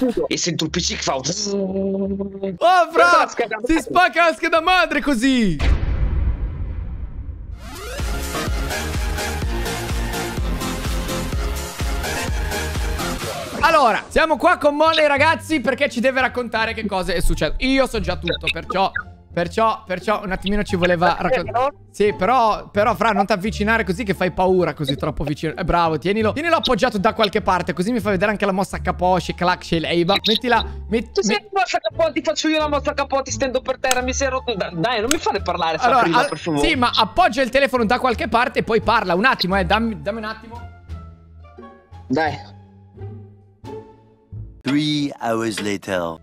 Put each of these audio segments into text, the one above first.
E sento il PC che fa... Oh, fra! Si spacca la scheda madre così! Allora, siamo qua con Money, ragazzi, perché ci deve raccontare che cosa è successo. Io so già tutto, perciò un attimino ci voleva raccontare. Sì, però, fra, non ti avvicinare così che fai paura così troppo vicino. Bravo, tienilo appoggiato da qualche parte, così mi fai vedere anche la mossa Kaposhi, Clack, Sheileiba. Mettila, Tu sei la mossa Capotti, faccio io la mossa Capotti, stendo per terra, mi sei rotto. Dai, non mi fare parlare, allora, prima, per favore. Sì, ma appoggia il telefono da qualche parte e poi parla. Un attimo, dammi un attimo. Dai. 3 hours later.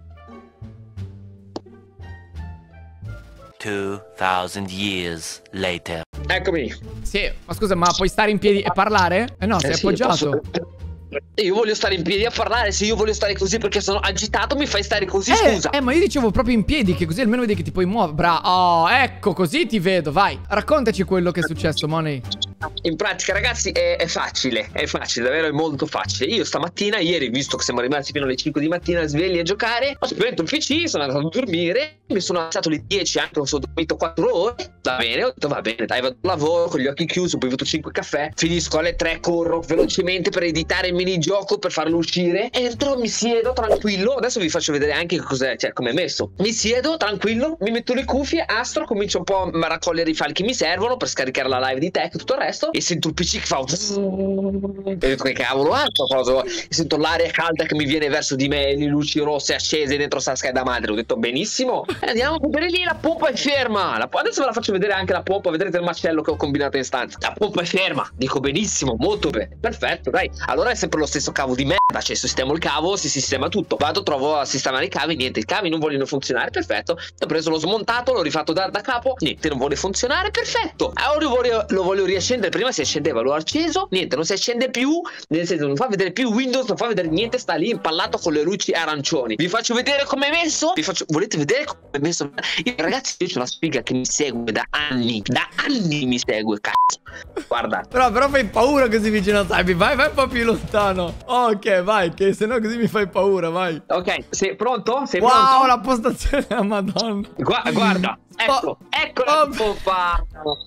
2000 years later. Eccomi. Sì, ma scusa, ma puoi stare in piedi e parlare? Eh no, sei sì, appoggiato. Io voglio stare in piedi a parlare. Se io voglio stare così perché sono agitato, mi fai stare così, scusa. Ma io dicevo proprio in piedi, che così almeno vedi che ti puoi muovere. Bravo. Oh, ecco, così ti vedo, vai. Raccontaci quello che è successo, Money. In pratica, ragazzi, è facile, davvero è molto facile. Io stamattina, ieri, visto che siamo rimasti fino alle 5 di mattina svegli a giocare, ho spento il PC, sono andato a dormire, mi sono alzato alle 10, anche se ho dormito 4 ore. Va bene, ho detto va bene, dai, vado al lavoro con gli occhi chiusi, ho bevuto 5 caffè, finisco alle 3, corro velocemente per editare il minigioco, per farlo uscire, entro, mi siedo tranquillo, adesso vi faccio vedere anche cos'è, cioè come è messo. Mi siedo tranquillo, mi metto le cuffie, astro, comincio un po' a raccogliere i file che mi servono per scaricare la live di tech e tutto il resto. E sento il PC che fa... E ho detto che cavolo è cosa? E sento l'aria calda che mi viene verso di me, le luci rosse accese dentro sta scheda madre. Ho detto benissimo, andiamo a vedere lì, la pompa è ferma. Adesso ve la faccio vedere anche la pompa, vedrete il macello che ho combinato in stanza. La pompa è ferma, dico benissimo, molto bene, perfetto, dai. Allora è sempre lo stesso cavo di merda, cioè sistemo il cavo, si sistema tutto. Vado, trovo a sistemare i cavi, niente, i cavi non vogliono funzionare, perfetto. Ho preso, l'ho smontato, l'ho rifatto da capo, niente, non vuole funzionare, perfetto. Allora lo voglio riaccendere. Prima si accendeva, l'ho acceso, niente, non si accende più, nel senso non fa vedere più Windows, non fa vedere niente, sta lì impallato con le luci arancioni. Vi faccio vedere come è messo? Volete vedere come è messo? Ragazzi, io c'ho una sfiga che mi segue da anni mi segue, cazzo. Guarda. Però fai paura così vicino a Sabi, vai un po' più lontano. Ok, vai, che sennò così mi fai paura, vai. Ok, sei pronto? Sei pronto? Wow, la postazione, madonna. Guarda, eccola la pompa.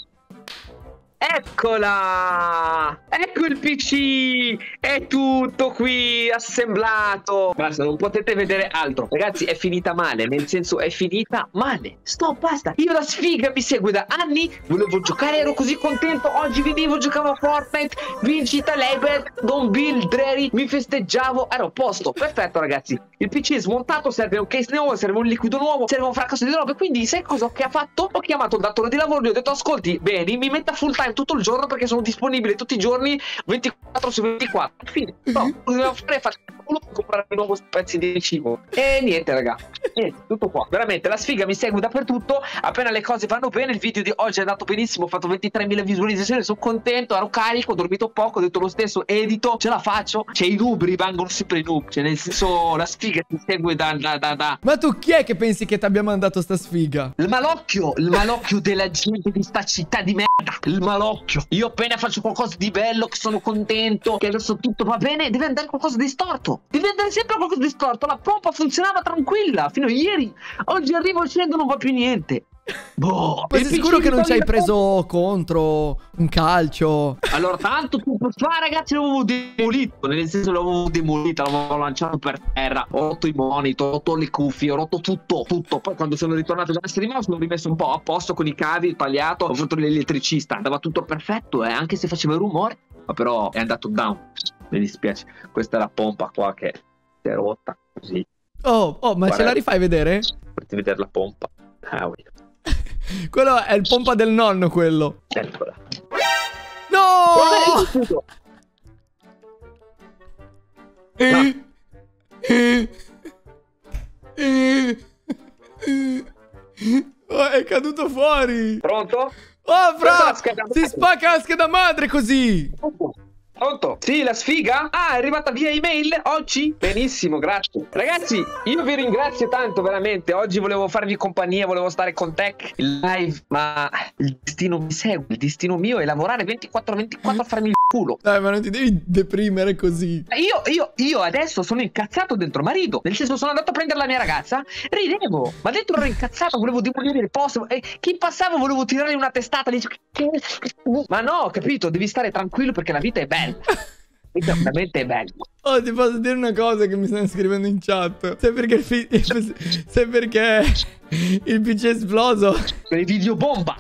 Eccola! Ecco il PC! È tutto qui assemblato! Basta, non potete vedere altro. Ragazzi, è finita male, nel senso è finita male. Stop, basta. Io la sfiga mi segue da anni, volevo giocare, ero così contento. Oggi vedevo, giocavo a Fortnite, vincita Lebert, Don Bill, Dreri, mi festeggiavo, ero a posto. Perfetto, ragazzi. Il PC è smontato, serve un case nuovo, serve un liquido nuovo, serve un fracasso di robe. Quindi, sai cosa che ha fatto? Ho chiamato il datore di lavoro e gli ho detto, ascolti, bene, mi metta full time tutto il giorno perché sono disponibile tutti i giorni 24 su 24. Quindi no, cosa devo fare? Faccio culo per comprare di nuovo pezzi di cibo. E niente, raga, niente, tutto qua. Veramente la sfiga mi segue dappertutto. Appena le cose vanno bene, il video di oggi è andato benissimo, ho fatto 23.000 visualizzazioni, sono contento, ero carico, ho dormito poco, ho detto lo stesso, edito, ce la faccio. Cioè i noob rimangono sempre i noob, cioè nel senso la sfiga ti segue da. Ma tu chi è che pensi che ti abbia mandato sta sfiga? Il malocchio della gente di sta città di merda, il malocchio. Io appena faccio qualcosa di bello, che sono contento, che adesso tutto va bene, deve andare qualcosa di storto. Deve andare sempre qualcosa di storto. La pompa funzionava tranquilla fino a ieri. Oggi arrivo e scendo, non va più niente. Boh, ma sei sicuro che non ci hai preso contro un calcio? Allora, tanto tempo fa, ragazzi, l'avevo demolito. Nel senso, l'avevo demolita, l'avevo lanciato per terra. Ho rotto i monitor, ho rotto le cuffie, ho rotto tutto. Poi quando sono ritornato da essere mouse l'ho rimesso un po' a posto con i cavi, il tagliato. Ho fatto l'elettricista, andava tutto perfetto, anche se faceva rumore. Ma però è andato down. Mi dispiace. Questa è la pompa qua che si è rotta così. Oh, ma guarda, ce la rifai vedere? Potete vedere la pompa. Quello è il pompa del nonno, quello. Eccola. No! Oh, è caduto fuori. Pronto? Oh, fra! Si spacca la scheda madre così. Pronto? Sì, la sfiga? Ah, è arrivata via email oggi? Benissimo, grazie. Ragazzi, io vi ringrazio tanto, veramente. Oggi volevo farvi compagnia, volevo stare con Tech in live, ma il destino mi segue. Il destino mio è lavorare 24/24 a farmi il culo. Dai, ma non ti devi deprimere così. Io adesso sono incazzato dentro marito. Nel senso, sono andato a prendere la mia ragazza, ridevo, ma dentro ero incazzato, volevo demolire il posto. E chi passava volevo tirargli una testata. Ma no, capito? Devi stare tranquillo perché la vita è bella. La vita veramente bella. Oh, ti posso dire una cosa che mi stanno scrivendo in chat. Sai perché sai perché il PC è esploso? Per i video bomba.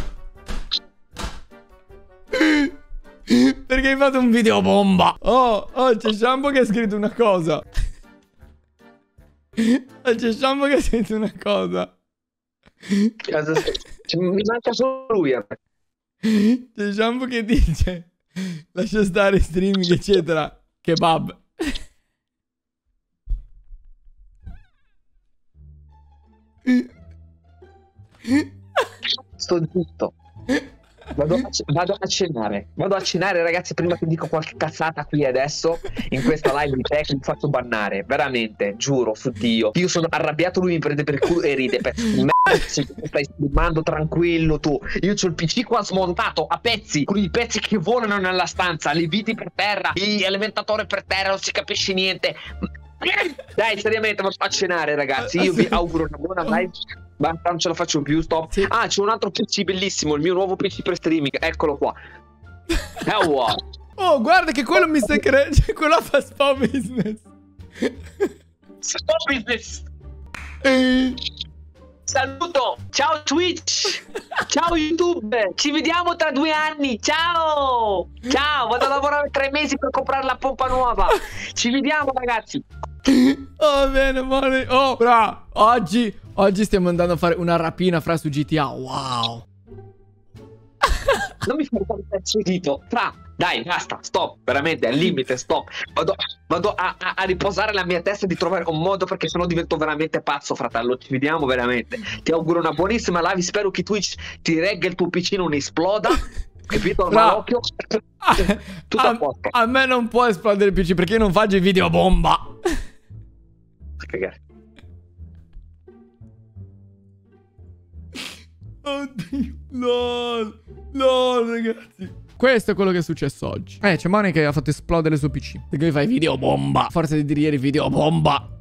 Perché hai fatto un video bomba. Oh, c'è Shampoo che ha scritto una cosa. C'è Shampoo che ha scritto una cosa. Mi manca solo lui. C'è Shampoo che dice: lascia stare streaming eccetera. Kebab. Sto zitto. Vado a cenare. Vado a cenare, ragazzi, prima che dico qualche cazzata qui adesso in questa live di te che mi faccio bannare. Veramente, giuro, su Dio. Io sono arrabbiato, lui mi prende per il culo e ride. Se stai streamando tranquillo tu. Io c'ho il PC qua smontato a pezzi, con i pezzi che volano nella stanza, le viti per terra, l'alimentatore per terra, non si capisce niente. Dai, seriamente, vado a cenare, ragazzi. Io vi auguro una buona live. Basta, non ce la faccio più, stop. Sì. Ah, c'è un altro PC bellissimo, il mio nuovo PC per streaming. Eccolo qua. Oh, guarda che quello mi sta creando. Quello fa Spo Business. Spo Business. Saluto. Ciao Twitch. Ciao YouTube. Ci vediamo tra 2 anni. Ciao. Ciao. Vado a lavorare 3 mesi per comprare la pompa nuova. Ci vediamo, ragazzi. Oh, bene, amore. Oh, bra. Oggi stiamo andando a fare una rapina fra su GTA. Wow. Non mi fai fare il pezzo di dito. Fra, dai, basta, stop. Veramente, al limite, stop. Vado a riposare la mia testa di trovare un modo, perché sennò divento veramente pazzo, fratello. Ci vediamo veramente. Ti auguro una buonissima live. Spero che Twitch ti regga il tuo PC, non esploda. Capito? Malocchio. Tutto a posto. A me non può esplodere il PC perché io non faccio i video bomba. Cagare. Oddio. LOL, ragazzi. Questo è quello che è successo oggi. C'è Money che ha fatto esplodere il suo PC perché lui fa i video bomba. Forza di dire ieri video bomba.